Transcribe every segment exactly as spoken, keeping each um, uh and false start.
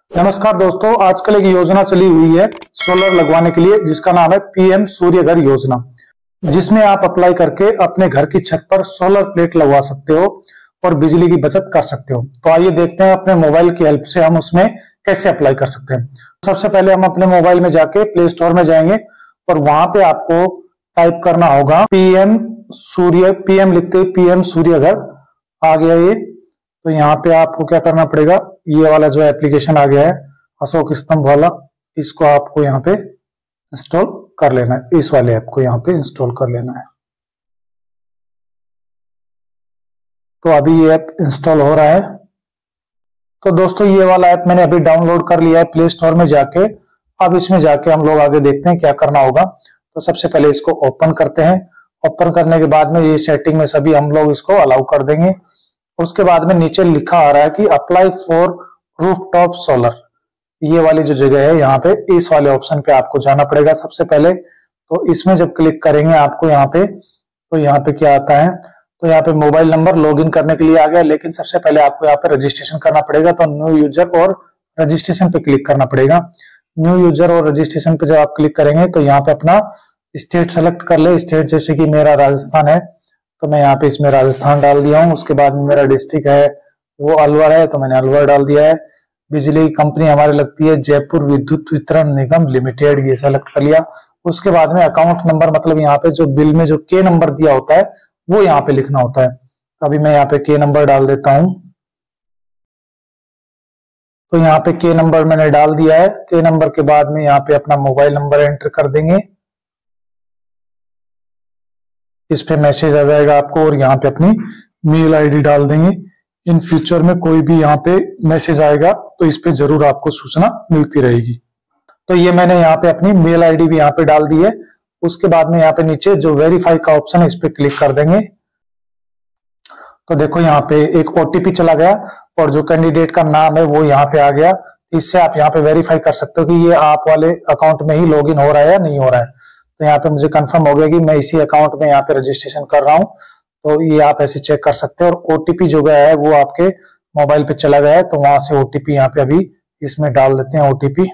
नमस्कार दोस्तों, आजकल एक योजना चली हुई है सोलर लगवाने के लिए जिसका नाम है पीएम सूर्य घर योजना, जिसमें आप अप्लाई करके अपने घर की छत पर सोलर प्लेट लगवा सकते हो और बिजली की बचत कर सकते हो। तो आइए देखते हैं अपने मोबाइल की हेल्प से हम उसमें कैसे अप्लाई कर सकते हैं। सबसे पहले हम अपने मोबाइल में जाके प्ले स्टोर में जाएंगे और वहां पे आपको टाइप करना होगा पीएम सूर्य, पीएम लिखते पीएम सूर्य घर आ गया ये। तो यहाँ पे आपको क्या करना पड़ेगा, ये वाला जो एप्लीकेशन आ गया है अशोक स्तंभ वाला, इसको आपको यहाँ पे इंस्टॉल कर लेना है। इस वाले ऐप को यहाँ पे इंस्टॉल कर लेना है। तो अभी ये ऐप इंस्टॉल हो रहा है। तो दोस्तों ये वाला ऐप मैंने अभी डाउनलोड कर लिया है प्ले स्टोर में जाके। अब इसमें जाके हम लोग आगे देखते हैं क्या करना होगा। तो सबसे पहले इसको ओपन करते हैं। ओपन करने के बाद में ये सेटिंग में सभी हम लोग इसको अलाउ कर देंगे। उसके बाद में नीचे लिखा आ रहा है कि अप्लाई फॉर रूफटॉप सोलर, ये वाली जो जगह है यहाँ पे इस वाले ऑप्शन पे आपको जाना पड़ेगा सबसे पहले। तो इसमें जब क्लिक करेंगे आपको यहाँ पे, तो यहाँ पे क्या आता है, तो यहाँ पे मोबाइल नंबर लॉगिन करने के लिए आ गया, लेकिन सबसे पहले आपको यहाँ पे रजिस्ट्रेशन करना पड़ेगा। तो न्यू यूजर और रजिस्ट्रेशन पे क्लिक करना पड़ेगा। न्यू यूजर और रजिस्ट्रेशन पे जब आप क्लिक करेंगे तो यहाँ पे अपना स्टेट सेलेक्ट कर ले। स्टेट जैसे कि मेरा राजस्थान है तो मैं यहाँ पे इसमें राजस्थान डाल दिया हूँ। उसके बाद में मेरा डिस्ट्रिक्ट है वो अलवर है तो मैंने अलवर डाल दिया है। बिजली कंपनी हमारी लगती है जयपुर विद्युत वितरण निगम लिमिटेड, ये सेलेक्ट कर लिया। उसके बाद में अकाउंट नंबर, मतलब यहाँ पे जो बिल में जो के नंबर दिया होता है वो यहाँ पे लिखना होता है। तो अभी मैं यहाँ पे के नंबर डाल देता हूँ। तो यहाँ पे के नंबर मैंने डाल दिया है। के नंबर के बाद में यहाँ पे अपना मोबाइल नंबर एंटर कर देंगे। इस पे मैसेज आ जाएगा आपको और यहाँ पे अपनी मेल आईडी डाल देंगे। इन फ्यूचर में कोई भी यहाँ पे मैसेज आएगा तो इस पे जरूर आपको सूचना मिलती रहेगी। तो ये मैंने यहाँ पे अपनी मेल आईडी भी यहाँ पे डाल दी है। उसके बाद में यहाँ पे नीचे जो वेरीफाई का ऑप्शन है इस पे क्लिक कर देंगे। तो देखो यहाँ पे एक ओटीपी चला गया और जो कैंडिडेट का नाम है वो यहाँ पे आ गया। इससे आप यहाँ पे वेरीफाई कर सकते हो कि ये आप वाले अकाउंट में ही लॉगिन हो रहा है या नहीं हो रहा है। तो यहाँ पे मुझे कंफर्म हो गया कि मैं इसी अकाउंट में यहाँ पे रजिस्ट्रेशन कर रहा हूँ। तो ये आप ऐसे चेक कर सकते हैं। और ओटीपी जो गया है वो आपके मोबाइल पे चला गया है, तो वहां से ओटीपी यहाँ पे अभी इसमें डाल देते हैं ओटीपी।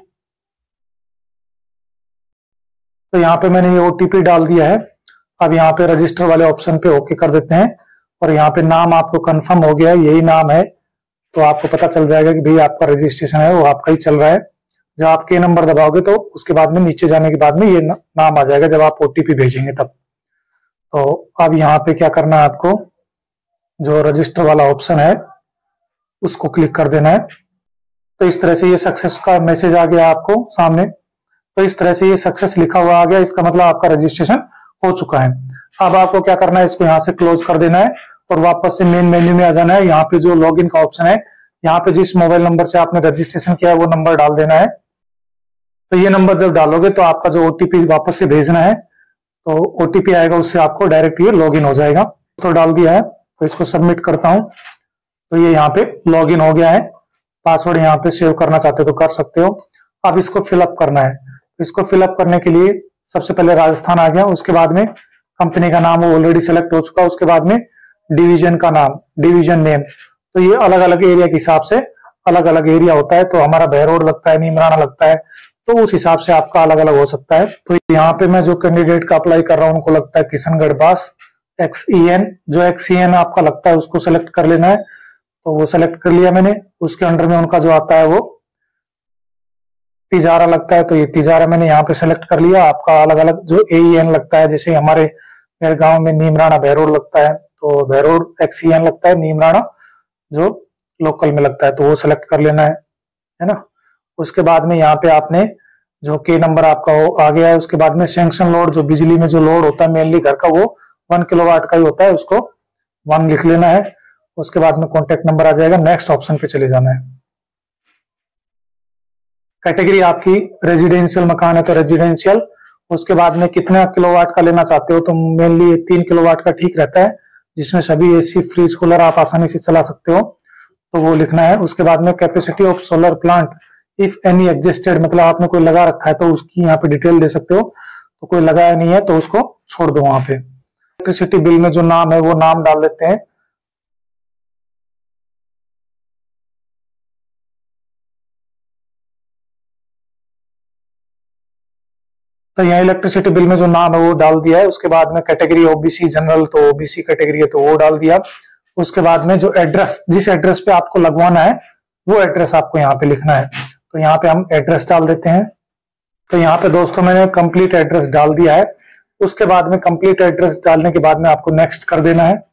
तो यहाँ पे मैंने ये ओटीपी डाल दिया है। अब यहाँ पे रजिस्टर वाले ऑप्शन पे ओके कर देते हैं और यहाँ पे नाम आपको कंफर्म हो गया है, यही नाम है। तो आपको पता चल जाएगा कि भाई आपका रजिस्ट्रेशन है वो आपका ही चल रहा है। जब आप के नंबर दबाओगे तो उसके बाद में नीचे जाने के बाद में ये नाम आ जाएगा जब आप ओटीपी भेजेंगे तब। तो अब यहाँ पे क्या करना है, आपको जो रजिस्टर वाला ऑप्शन है उसको क्लिक कर देना है। तो इस तरह से ये सक्सेस का मैसेज आ गया आपको सामने। तो इस तरह से ये सक्सेस लिखा हुआ आ गया, इसका मतलब आपका रजिस्ट्रेशन हो चुका है। अब आपको क्या करना है, इसको यहाँ से क्लोज कर देना है और वापस से मेन मेन्यू में आ जाना है। यहाँ पे जो लॉगिन का ऑप्शन है, यहाँ पे जिस मोबाइल नंबर से आपने रजिस्ट्रेशन किया है वो नंबर डाल देना है। तो ये नंबर जब डालोगे तो आपका जो ओटीपी वापस से भेजना है, तो ओटीपी आएगा उससे आपको डायरेक्ट ये लॉगिन हो जाएगा। तो डाल दिया है, तो इसको सबमिट करता हूं। तो ये यहाँ पे लॉगिन हो गया है। पासवर्ड यहाँ पे सेव करना चाहते हो तो कर सकते हो। अब इसको फिलअप करना है। इसको फिलअप करने के लिए सबसे पहले राजस्थान आ गया, उसके बाद में कंपनी का नाम वो ऑलरेडी सेलेक्ट हो चुका, उसके बाद में डिवीजन का नाम, डिवीजन नेम। तो ये अलग अलग एरिया के हिसाब से अलग अलग एरिया होता है। तो हमारा बहरोड लगता है, नीमराना लगता है, तो उस हिसाब से आपका अलग अलग हो सकता है। तो यहाँ पे मैं जो कैंडिडेट का अप्लाई कर रहा हूँ उनको लगता है Kishangarh Bas X E N. जो एक्स ई एन आपका लगता है उसको सेलेक्ट कर लेना है। तो वो सेलेक्ट कर लिया मैंने। उसके अंडर में उनका जो आता है वो तिजारा लगता है, तो ये तिजारा मैंने यहाँ पे सेलेक्ट कर लिया। आपका अलग अलग जो ए ई एन लगता है, जैसे हमारे मेरे गांव में नीमराना बहरोड लगता है तो बहरोड एक्स ई एन लगता है, नीमराना जो लोकल में लगता है तो वो सेलेक्ट कर लेना है, है ना। उसके बाद में यहाँ पे आपने जो के नंबर आपका हो आ गया है। उसके बाद में सैंक्शन लोड, जो बिजली में जो लोड होता है मेनली घर का वो वन किलोवाट का ही होता है, उसको वन लिख लेना है। उसके बाद में कॉन्टेक्ट नंबर आ जाएगा। नेक्स्ट ऑप्शन पे चले जाना है। कैटेगरी आपकी रेजिडेंशियल मकान है तो रेजिडेंशियल। उसके बाद में कितना किलोवाट का लेना चाहते हो, तो मेनली तीन किलोवाट का ठीक रहता है, जिसमें सभी एसी फ्रिज कूलर आप आसानी से चला सकते हो, तो वो लिखना है। उसके बाद में capacity of solar plant if any existed, मतलब आपने कोई लगा रखा है तो उसकी यहाँ पे डिटेल दे सकते हो। तो कोई लगाया नहीं है तो उसको छोड़ दो। वहां पे इलेक्ट्रिसिटी बिल में जो नाम है वो नाम डाल देते हैं। तो यहाँ इलेक्ट्रिसिटी बिल में जो नाम है वो डाल दिया है। उसके बाद में कैटेगरी ओबीसी जनरल, तो ओबीसी कैटेगरी है तो वो डाल दिया। उसके बाद में जो एड्रेस, जिस एड्रेस पे आपको लगवाना है वो एड्रेस आपको यहाँ पे लिखना है। तो यहाँ पे हम एड्रेस डाल देते हैं। तो यहाँ पे दोस्तों मैंने कंप्लीट एड्रेस डाल दिया है। उसके बाद में कंप्लीट एड्रेस डालने के बाद में आपको नेक्स्ट कर देना है।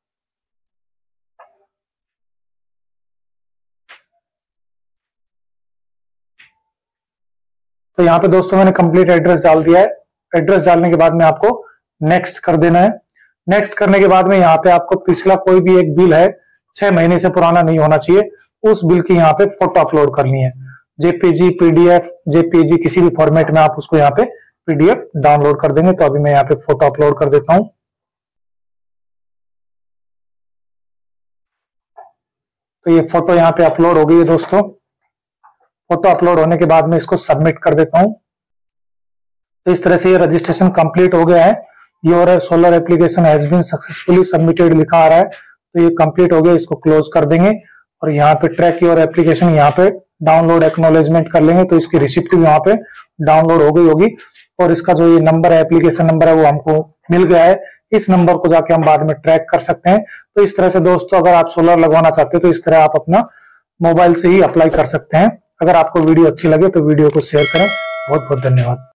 तो यहाँ पे दोस्तों मैंने कंप्लीट एड्रेस डाल दिया है। एड्रेस डालने के बाद में आपको नेक्स्ट कर देना है। नेक्स्ट करने के बाद में यहाँ पे आपको पिछला कोई भी एक बिल है, छह महीने से पुराना नहीं होना चाहिए, उस बिल की यहाँ पे फोटो अपलोड करनी है। जेपीजी, पीडीएफ, जेपीजी किसी भी फॉर्मेट में आप उसको यहाँ पे पीडीएफ डाउनलोड कर देंगे। तो अभी मैं यहाँ पे फोटो अपलोड कर देता हूँ। तो ये फोटो यहाँ पे अपलोड हो गई है दोस्तों। फोटो अपलोड होने के बाद में इसको सबमिट कर देता हूँ। तो इस तरह से ये रजिस्ट्रेशन कंप्लीट हो गया है। Your solar application has been successfully submitted लिखा आ रहा है। तो ये कंप्लीट हो गया, इसको क्लोज कर देंगे और यहाँ पे ट्रैक योर एप्लीकेशन, यहाँ पे डाउनलोड एक्नॉलेजमेंट कर लेंगे। तो इसकी रिसिप्ट भी यहाँ पे डाउनलोड हो गई होगी और इसका जो ये नंबर है, एप्लीकेशन नंबर है, वो हमको मिल गया है। इस नंबर को जाके हम बाद में ट्रैक कर सकते हैं। तो इस तरह से दोस्तों अगर आप सोलर लगवाना चाहते हैं तो इस तरह आप अपना मोबाइल से ही अप्लाई कर सकते हैं। अगर आपको वीडियो अच्छी लगे तो वीडियो को शेयर करें। बहुत बहुत धन्यवाद।